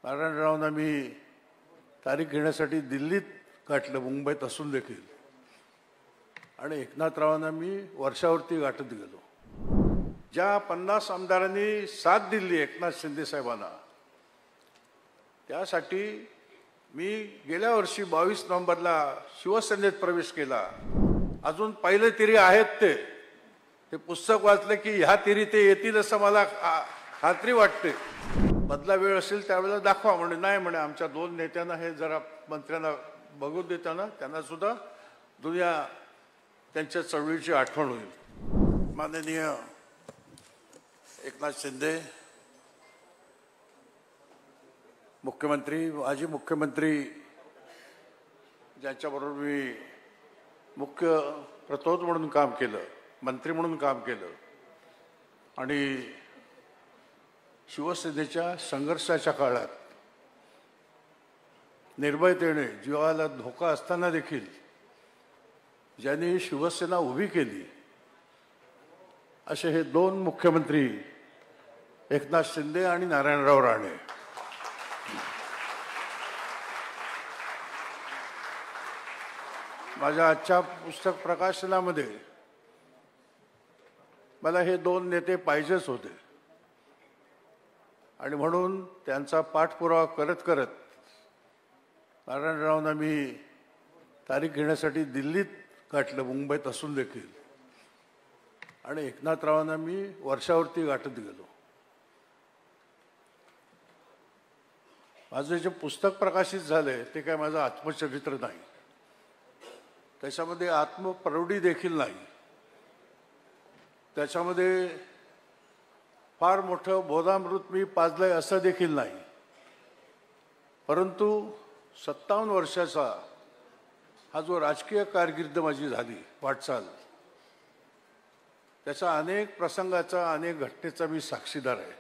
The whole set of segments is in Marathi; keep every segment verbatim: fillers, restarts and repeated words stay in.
नारायणरावना मी तारीख घेण्यासाठी दिल्लीत गाठलं, मुंबईत असून देखील, आणि एकनाथरावांना मी वर्षावरती गाठत गेलो. ज्या पन्नास आमदारांनी साथ दिली एकनाथ शिंदे साहेबांना, त्यासाठी मी गेल्या वर्षी बावीस नोव्हेंबरला शिवसेनेत प्रवेश केला. अजून पहिले तिरी आहेत ते ते पुस्तक वाचले की ह्या तिरी ते येतील असं मला खात्री वाटते. बदला वेळ असेल त्यावेळेला दाखवा म्हणे. नाही म्हणे, आमच्या दोन नेत्यांना हे जरा मंत्र्यांना बघू देताना त्यांना सुद्धा दुनिया त्यांच्या चळवळीची आठवण होईल. माननीय एकनाथ शिंदे मुख्यमंत्री, माजी मुख्यमंत्री, ज्यांच्याबरोबर मी मुख्य प्रतोद म्हणून काम केलं, मंत्री म्हणून काम केलं, आणि शिवसेनेच्या संघर्षाच्या काळात निर्भयतेने जीवाला धोका असताना देखील ज्यांनी शिवसेना उभी केली, असे हे दोन मुख्यमंत्री एकनाथ शिंदे आणि नारायणराव राणे. माझ्या आजच्या पुस्तक प्रकाशनामध्ये मला हे दोन नेते पाहिजेच होते, आणि म्हणून त्यांचा पाठपुरावा करत करत नारायणरावना मी तारीख घेण्यासाठी दिल्लीत गाठलं, मुंबईत असून देखील, आणि एकनाथरावांना मी वर्षावरती गाठत गेलो. माझं जे पुस्तक प्रकाशित झाले ते काय माझं आत्मचरित्र नाही, त्याच्यामध्ये आत्मप्रौढी देखील नाही, त्याच्यामध्ये फार मोठं बोधामृत मी पाजलंय असं देखील नाही. परंतु सत्तावन्न वर्षाचा हा जो राजकीय कारकीर्द माझी झाली वाटचाल, त्याचा अनेक प्रसंगाचा, अनेक घटनेचा मी साक्षीदार आहे.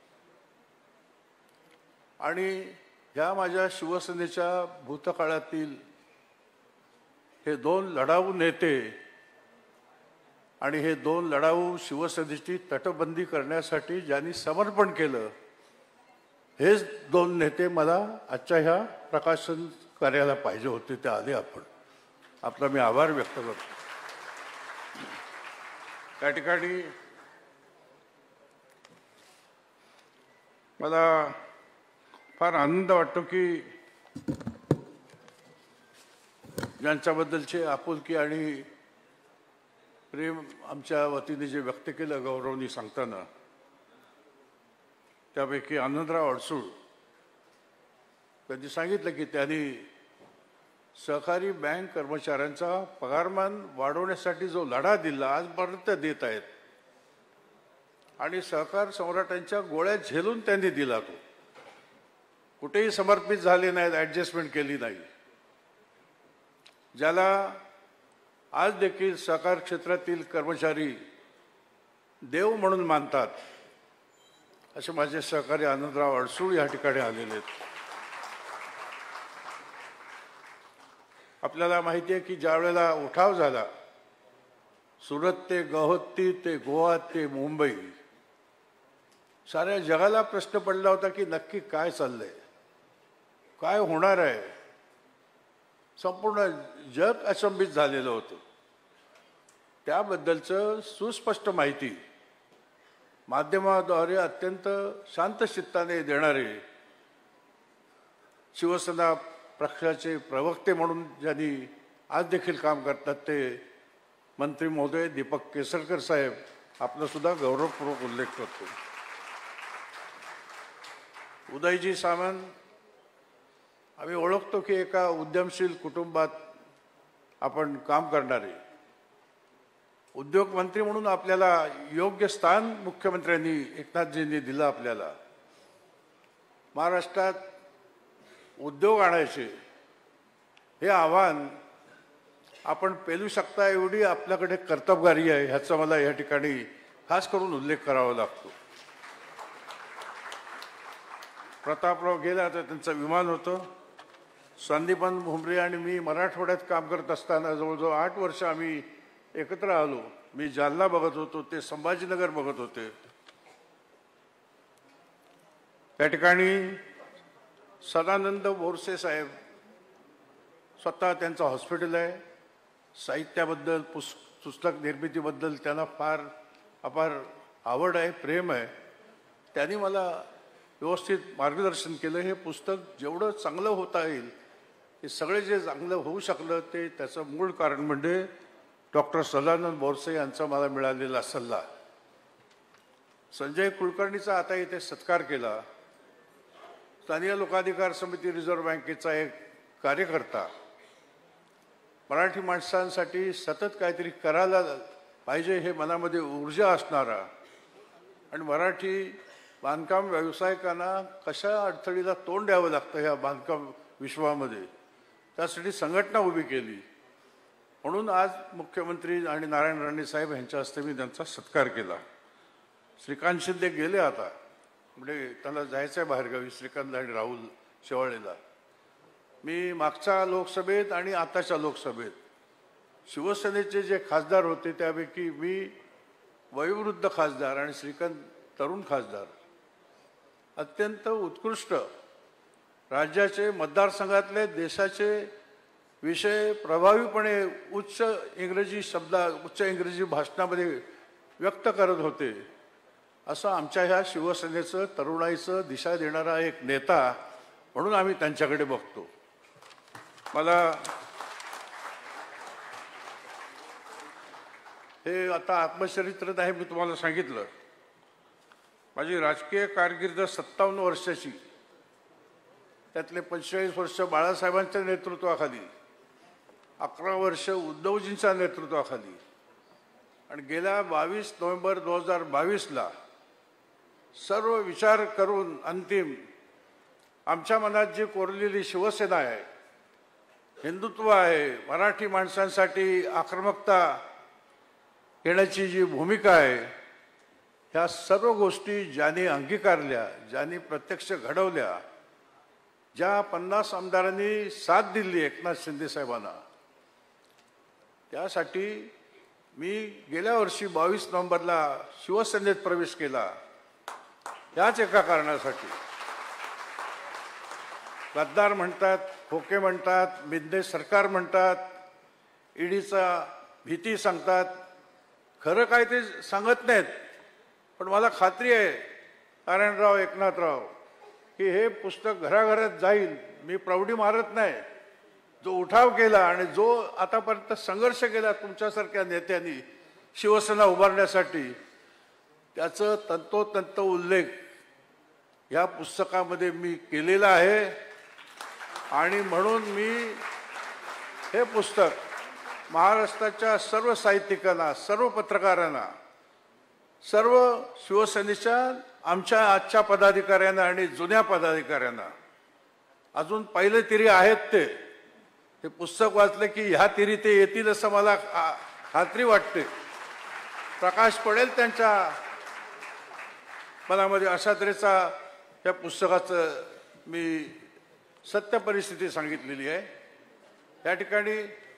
आणि ह्या माझ्या शिवसेनेच्या भूतकाळातील हे दोन लढाऊ नेते आणि हे दोन लढाऊ शिवसेनेची तटबंदी करण्यासाठी ज्यांनी समर्पण केलं, हेच दोन नेते मला आजच्या ह्या प्रकाशन कार्याला पाहिजे होते. ते आले. आपण आपला मी आभार व्यक्त करतो. त्या ठिकाणी मला फार आनंद वाटतो की ज्यांच्याबद्दलचे आपुलकी आणि प्रेम आमच्या वतीने जे व्यक्त केलं गौरवनी सांगताना, त्यापैकी आनंदराव अडसूळ त्यांनी सांगितलं की त्यांनी सहकारी बँक कर्मचाऱ्यांचा पगारमान वाढवण्यासाठी जो लढा दिला आजपर्यंत देत आहेत, आणि सहकार सम्राटांच्या गोळ्या झेलून त्यांनी दिला. तो कुठेही समर्पित झाले नाहीत, ॲडजस्टमेंट केली नाही. ज्याला आज देखील सहकार क्षेत्रातील कर्मचारी देव म्हणून मानतात, असे माझे सहकारी आनंदराव अडसूळ या ठिकाणी आलेले आहेत. आपल्याला माहिती आहे की ज्या वेळेला उठाव झाला, सुरत ते गौहत्ती ते गोवा ते मुंबई, साऱ्या जगाला प्रश्न पडला होता की नक्की काय चाललंय, काय होणार आहे. संपूर्ण जग अचंबित झालेलं होतं. त्याबद्दलचं सुस्पष्ट माहिती माध्यमाद्वारे अत्यंत शांत चित्ताने देणारे शिवसेना पक्षाचे प्रवक्ते म्हणून ज्यांनी आज देखील काम करतात, ते मंत्री महोदय दीपक केसरकर साहेब, आपला सुद्धा गौरवपूर्वक उल्लेख करतो. उदयजी सामंत, आम्ही ओळखतो की एका उद्यमशील कुटुंबात आपण काम करणारे, उद्योगमंत्री म्हणून आपल्याला योग्य स्थान मुख्यमंत्र्यांनी एकनाथजींनी दिलं. आपल्याला महाराष्ट्रात उद्योग आणायचे हे आव्हान आपण पेलू शकता एवढी आपल्याकडे कर्तबगारी आहे, ह्याचा मला या ठिकाणी खास करून उल्लेख करावा लागतो. प्रतापराव गेला तर त्यांचं विमान होतं. संदीपन भुमरे आणि मी मराठवाड्यात काम करत असताना जवळजवळ आठ वर्ष आम्ही एकत्र आलो. मी जालना बघत होतो, ते संभाजीनगर बघत होते. त्या ठिकाणी सदानंद बोरसे साहेब स्वतः त्यांचं हॉस्पिटल आहे. साहित्याबद्दल पुस पुस्तक निर्मितीबद्दल त्यांना फार अपार आवड आहे, प्रेम आहे. त्यांनी मला व्यवस्थित मार्गदर्शन केलं. हे पुस्तक जेवढं चांगलं होता येईल हे सगळे जे चांगलं होऊ शकलं ते त्याचं मूळ कारण म्हणजे डॉक्टर सदानंद बोरसे यांचा मला मिळालेला सल्ला. संजय कुलकर्णीचा आता इथे सत्कार केला. स्थानीय लोकाधिकार समिती रिझर्व्ह बँकेचा एक कार्यकर्ता, मराठी माणसांसाठी सतत काहीतरी करायला पाहिजे हे मनामध्ये ऊर्जा असणारा आणि मराठी बांधकाम व्यावसायिकांना कशा अडथळीला तोंड द्यावं लागतं ह्या बांधकाम विश्वामध्ये, त्यासाठी संघटना उभी केली. म्हणून आज मुख्यमंत्री आणि नारायण राणे साहेब यांच्या हस्ते मी त्यांचा सत्कार केला. श्रीकांत शिंदे गेले आता, म्हणजे त्यांना जायचं आहे बाहेरगावी, श्रीकांत आणि राहुल शेवाळेला. मी मागच्या लोकसभेत आणि आताच्या लोकसभेत शिवसेनेचे जे खासदार होते त्यापैकी मी वयोवृद्ध खासदार आणि श्रीकांत तरुण खासदार अत्यंत उत्कृष्ट राज्याचे मतदारसंघातले देशाचे विषय प्रभावीपणे उच्च इंग्रजी शब्दा उच्च इंग्रजी भाषणामध्ये व्यक्त करत होते. असं आमच्या ह्या शिवसेनेचं तरुणाईचं दिशा देणारा एक नेता म्हणून आम्ही त्यांच्याकडे बघतो. मला हे आता आत्मचरित्र नाही, मी तुम्हाला सांगितलं. माझी राजकीय कारकीर्द सत्तावन्न वर्षाची, त्यातले पंचेचाळीस वर्ष बाळासाहेबांच्या नेतृत्वाखाली, अकरा वर्ष उद्धवजींच्या नेतृत्वाखाली आणि गेल्या बावीस नोव्हेंबर दोन हजार बावीसला सर्व विचार करून अंतिम आमच्या मनात जी कोरलेली शिवसेना आहे, हिंदुत्व आहे, मराठी माणसांसाठी आक्रमकता घेण्याची जी भूमिका आहे, ह्या सर्व गोष्टी ज्यांनी अंगीकारल्या, ज्यांनी प्रत्यक्ष घडवल्या, ज्या पन्नास आमदारांनी साथ दिली एकनाथ शिंदे साहेबांना, त्यासाठी मी गेल्या वर्षी बावीस नोव्हेंबरला शिवसेनेत प्रवेश केला. याच एका कारणासाठी. गद्दार म्हणतात, खोके म्हणतात, मिंदे सरकार म्हणतात, ईडीचा भीती सांगतात, खरं काय ते सांगत नाहीत. पण मला खात्री आहे नारायणराव एकनाथराव की हे पुस्तक घराघरात जाईल. मी प्रौढी मारत नाही. जो उठाव केला आणि जो आतापर्यंत संघर्ष केला तुमच्यासारख्या नेत्यांनी शिवसेना उभारण्यासाठी, त्याचं तंतोतंत उल्लेख या पुस्तकामध्ये मी केलेला आहे. आणि म्हणून मी हे पुस्तक महाराष्ट्राच्या सर्व साहित्यिकांना, सर्व पत्रकारांना, सर्व शिवसेनेच्या आमच्या आजच्या पदाधिकाऱ्यांना आणि जुन्या पदाधिकाऱ्यांना, अजून पहिले तिरी आहेत ते हे पुस्तक वाचलं की ह्या तिरी ते येतील असं मला खात्री वाटते. प्रकाश पडेल त्यांच्या मनामध्ये अशा तऱ्हेचा या पुस्तकाचं मी सत्य परिस्थिती सांगितलेली आहे. या ठिकाणी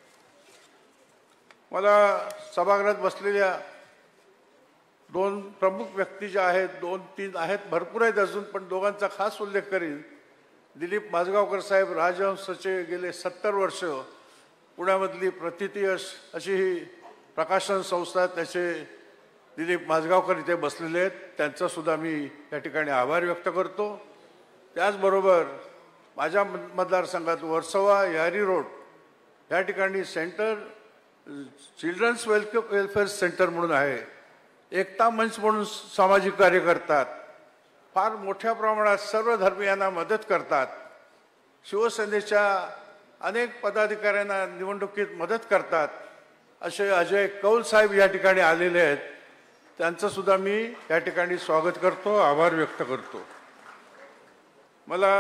मला सभागृहात बसलेल्या दोन प्रमुख व्यक्ती ज्या आहेत, दोन तीन आहेत, भरपूर आहेत अजून, पण दोघांचा खास उल्लेख करीन. दिलीप माझगावकर साहेब राजहंसचे गेले सत्तर वर्ष पुण्यामधली प्रतिथयश अशी ही प्रकाशन संस्था, त्याचे दिलीप माझगावकर इथे बसलेले आहेत. त्यांचासुद्धा मी या ठिकाणी आभार व्यक्त करतो. त्याचबरोबर माझ्या मतदारसंघात वर्सोवा यारी रोड या ठिकाणी centre children's welf welfare centre म्हणून आहे, एकता मंच म्हणून सामाजिक कार्य करतात, फार मोठ्या प्रमाणात सर्व धर्मियांना मदत करतात, शिवसेनेच्या अनेक पदाधिकाऱ्यांना निवडणुकीत मदत करतात, असे अजय कौल साहेब या ठिकाणी आलेले आहेत. त्यांचं सुद्धा मी या ठिकाणी स्वागत करतो, आभार व्यक्त करतो. मला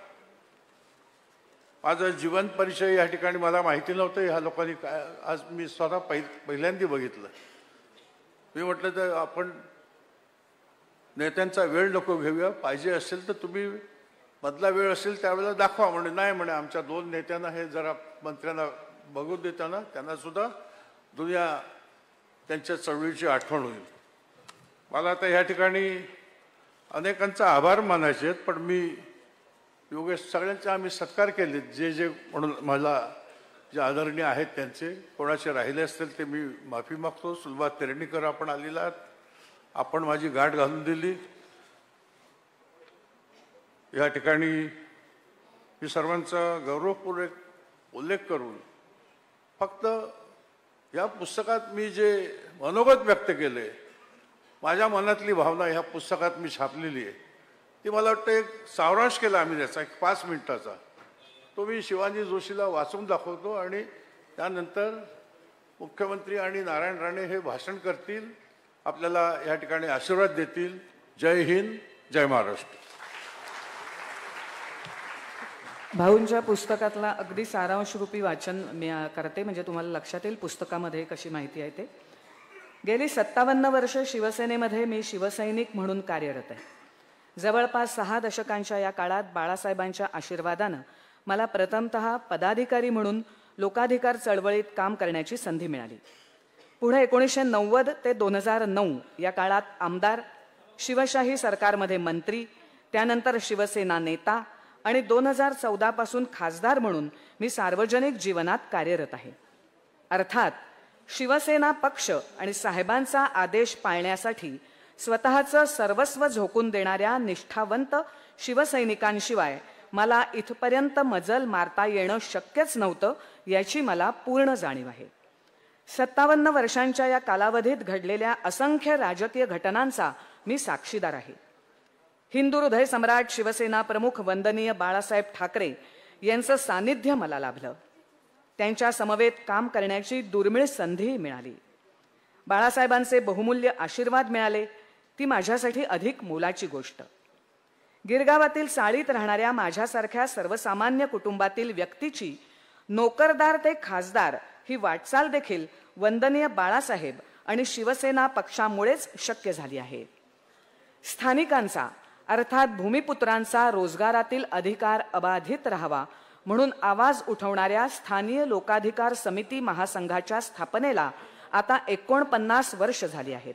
माझं जीवन परिचय या ठिकाणी मला माहिती नव्हतं. ह्या लोकांनी काय आज मी स्वतः पहि पहिल्यांदा बघितलं. मी म्हटलं तर आपण नेत्यांचा वेळ नको घेऊया, पाहिजे असेल तर तुम्ही मधला वेळ असेल त्यावेळेला दाखवा. म्हणजे नाही म्हणे आमच्या दोन नेत्यांना हे जरा मंत्र्यांना बघून देताना त्यांना सुद्धा दुनिया त्यांच्या चळवळीची आठवण होईल. मला आता या ठिकाणी अनेकांचा आभार मानायचे आहेत, पण मी योगेश सगळ्यांचे आम्ही सत्कार केले, जे जे म्हणून मला जे आदरणीय आहेत त्यांचे. कोणाचे राहिले असतील ते मी माफी मागतो. सुलभा तेरणीकर आपण आलेला आहात, आपण माझी गाठ घालून दिली. या ठिकाणी मी सर्वांचा गौरवपूर्वक उल्लेख करून फक्त या पुस्तकात मी जे मनोगत व्यक्त केले, माझ्या मनातली भावना ह्या पुस्तकात मी छापलेली आहे, ती मला वाटतं एक सारांश केला आम्ही त्याचा एक पाच मिनिटाचा. तो मी शिवाजी जोशीला वाचून दाखवतो आणि त्यानंतर मुख्यमंत्री आणि नारायण राणे हे भाषण करतील, आपल्याला या ठिकाणी आशीर्वाद देतील. जय हिंद, जय महाराष्ट्र. भाऊंच्या पुस्तकातला अगदी सारांशरूपी वाचन मी करते, म्हणजे तुम्हाला लक्षात येईल पुस्तकामध्ये कशी माहिती आहे ते. गेली सत्तावन्न वर्ष शिवसेनेमध्ये मी शिवसैनिक म्हणून कार्यरत आहे. जवळपास सहा दशकांच्या या काळात बाळासाहेबांच्या आशीर्वादानं मला प्रथमतः पदाधिकारी म्हणून लोकाधिकार चळवळीत काम करण्याची संधी मिळाली. पुढे एकोणीसशे नव्वद ते दोन हजार नऊ या काळात आमदार, शिवशाही सरकारमध्ये मंत्री, त्यानंतर शिवसेना नेता आणि दोन हजार चौदा पासून खासदार म्हणून मी सार्वजनिक जीवनात कार्यरत आहे. अर्थात शिवसेना पक्ष आणि साहेबांचा आदेश पाळण्यासाठी स्वतःचं सर्वस्व झोकून देणाऱ्या निष्ठावंत शिवसैनिकांशिवाय मला इथपर्यंत मजल मारता येणं शक्यच नव्हतं, याची मला पूर्ण जाणीव आहे. सत्तावन्न वर्षांच्या या कालावधीत घडलेल्या असंख्य राजकीय घटनांचा मी साक्षीदार आहे. हिंदू हृदय सम्राट शिवसेना प्रमुख वंदनीय बाळासाहेब ठाकरे यांचं सानिध्य मला लाभलं. त्यांच्या समवेत काम करण्याची दुर्मिळ संधी मिळाली. बाळासाहेबांचे बहुमूल्य आशीर्वाद मिळाले, ती माझ्यासाठी अधिक मोलाची गोष्ट. गिरगावातील चाळीत राहणाऱ्या माझ्यासारख्या सर्वसामान्य कुटुंबातील व्यक्तीची नोकरदार ते खासदार ही वाटचाल देखील वंदनीय बाळासाहेब आणि शिवसेना पक्षामुळेच शक्य झाली आहे. स्थानिकांचा अर्थात भूमिपुत्रांचा रोजगारातील अधिकार अबाधित राहावा म्हणून आवाज उठवणाऱ्या स्थानीय लोकाधिकार समिती महासंघाच्या स्थापनेला आता एकोणपन्नास वर्ष झाली आहेत.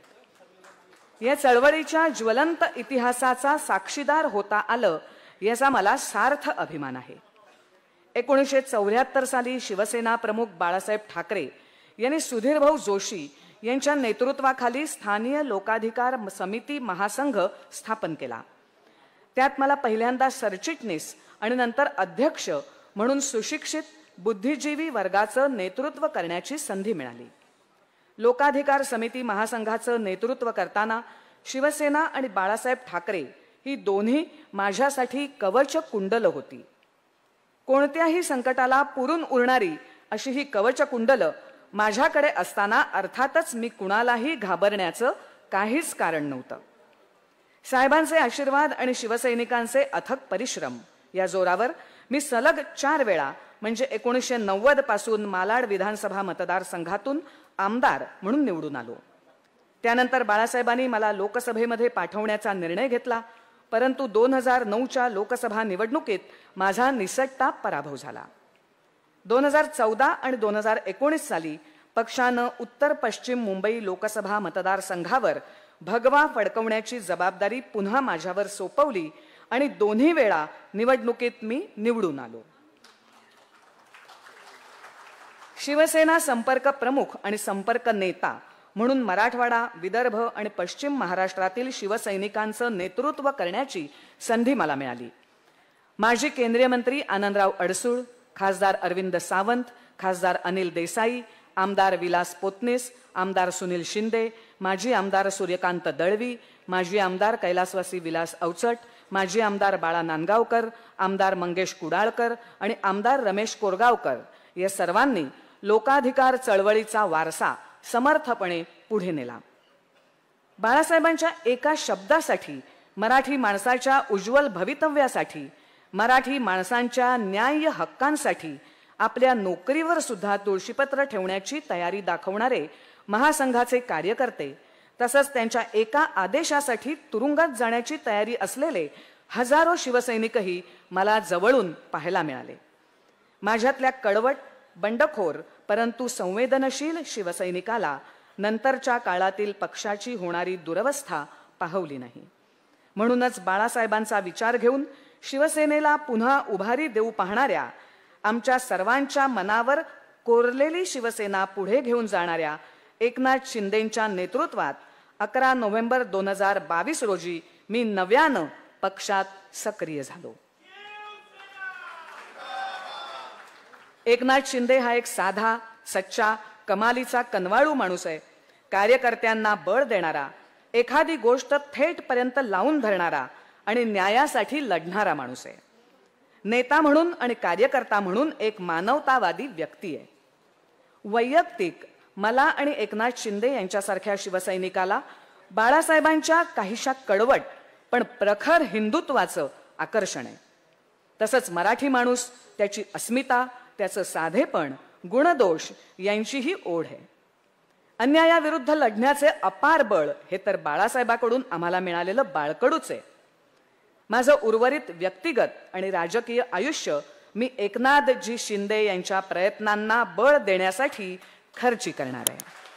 या चळवळीच्या ज्वलंत इतिहासाचा साक्षीदार होता आलं याचा मला सार्थ अभिमान आहे. एकोणीसशे चौऱ्याहत्तर साली शिवसेना प्रमुख बाळासाहेब ठाकरे यांनी सुधीरभाऊ जोशी यांच्या नेतृत्वाखाली स्थानीय लोकाधिकार समिती महासंघ स्थापन केला. त्यात मला पहिल्यांदा सरचिटणीस आणि नंतर अध्यक्ष म्हणून सुशिक्षित बुद्धिजीवी वर्गाचं नेतृत्व करण्याची संधी मिळाली. लोकाधिकार समिती महासंघाचं नेतृत्व करताना शिवसेना आणि बाळासाहेब ठाकरे ही दोन्ही माझ्यासाठी कवच कुंडल होती. कोणत्याही संकटाला पुरून उरणारी अशी ही कवच कुंडल माझ्याकडे असताना अर्थातच मी कुणालाही घाबरण्याचं काहीच कारण नव्हतं. साहेबांचे आशीर्वाद आणि शिवसैनिकांचे अथक परिश्रम या जोरावर मी सलग चार वेळा म्हणजे एकोणीसशे नव्वद पासून मालाड विधानसभा मतदारसंघातून आमदार म्हणून निवडून आलो. त्यानंतर बाळासाहेबांनी मला लोकसभेमध्ये पाठवण्याचा निर्णय घेतला, परंतु दोन हजार नऊच्या लोकसभा निवडणुकीत माझा निसटता पराभव झाला. दोन हजार चौदा आणि दोन हजार एकोणीस साली पक्षानं उत्तर पश्चिम मुंबई लोकसभा मतदारसंघावर भगवा फडकवण्याची जबाबदारी पुन्हा माझ्यावर सोपवली आणि दोन्ही वेळा निवडणुकीत मी निवडून आलो. शिवसेना संपर्क प्रमुख आणि संपर्क नेता म्हणून मराठवाडा, विदर्भ आणि पश्चिम महाराष्ट्रातील शिवसैनिकांचं नेतृत्व करण्याची संधी मला मिळाली. माजी केंद्रीय मंत्री आनंदराव अडसूळ, खासदार अरविंद सावंत, खासदार अनिल देसाई, आमदार विलास पोतनीस, आमदार सुनील शिंदे, माजी आमदार सूर्यकांत दळवी, माजी आमदार कैलासवासी विलास अवचट, माजी आमदार बाळा नांदगावकर, आमदार मंगेश कुडाळकर आणि आमदार रमेश कोरगावकर या सर्वांनी लोकाधिकार चळवळीचा वारसा समर्थपणे पुढे नेला. बाळासाहेबांच्या एका शब्दासाठी, मराठी माणसाच्या उज्ज्वल भवितव्यासाठी, मराठी माणसांच्या न्याय्य हक्कांसाठी आपल्या नोकरीवर सुद्धा तुळशीपत्र ठेवण्याची तयारी दाखवणारे महासंघाचे कार्यकर्ते, तसंच त्यांच्या एका आदेशासाठी तुरुंगात जाण्याची तयारी असलेले हजारो शिवसैनिकही मला जवळून पाहायला मिळाले. माझ्यातल्या कडवट, बंडखोर परंतु संवेदनशील शिवसैनिकाला नंतरच्या काळातील पक्षाची होणारी दुरवस्था पाहवली नाही. म्हणूनच बाळासाहेबांचा विचार घेऊन शिवसेनेला पुन्हा उभारी देऊ पाहणाऱ्या, आमच्या सर्वांच्या मनावर कोरलेली शिवसेना पुढे घेऊन जाणाऱ्या एकनाथ शिंदेंच्या नेतृत्वात अकरा नोव्हेंबर दोन हजार बावीस रोजी मी नव्यानं पक्षात सक्रिय झालो. एकनाथ शिंदे हा एक साधा, सच्चा, कमालीचा कनवाळू माणूस आहे. कार्यकर्त्यांना बळ देणारा, एखादी गोष्ट थेटपर्यंत लावून धरणारा आणि न्यायासाठी लढणारा माणूस आहे. नेता म्हणून आणि कार्यकर्ता म्हणून एक मानवतावादी व्यक्ती आहे. वैयक्तिक मला आणि एकनाथ शिंदे यांच्यासारख्या शिवसैनिकाला बाळासाहेबांच्या काहीशा कडवट पण प्रखर हिंदुत्वाचं आकर्षण आहे. तसंच मराठी माणूस, त्याची अस्मिता, त्याचं साधेपण, गुणदोष यांचीही ओढ आहे. अन्यायाविरुद्ध लढण्याचे अपार बळ हे तर बाळासाहेबांकडून आम्हाला मिळालेलं बाळकडूच आहे. माझं उर्वरित व्यक्तिगत आणि राजकीय आयुष्य मी एकनाथजी शिंदे यांच्या प्रयत्नांना बळ देण्यासाठी खर्ची करणार आहे.